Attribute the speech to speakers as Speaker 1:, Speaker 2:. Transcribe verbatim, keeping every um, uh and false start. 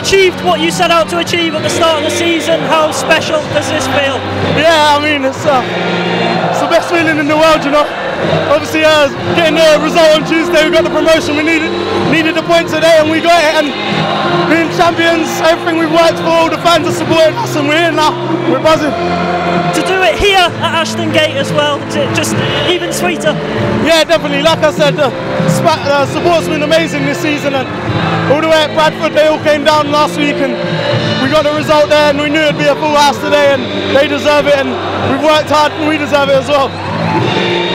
Speaker 1: achieved what you set out to achieve at the start of the season. How special does this feel?
Speaker 2: Yeah, I mean, it's, uh, it's the best feeling in the world, you know. Obviously, uh, getting the result on Tuesday, we got the promotion. We needed needed the point today, and we got it. And being champions, everything we've worked for, all the fans are supporting us, and we're here now. We're buzzing.
Speaker 1: To do it here at Ashton Gate as well, is it just even sweeter?
Speaker 2: Yeah, definitely. Like I said, the uh, support's been amazing this season, and all the way at Bradford, they all came down last week, and we got the result there, and we knew it'd be a full house today, and they deserve it, and we've worked hard, and we deserve it as well.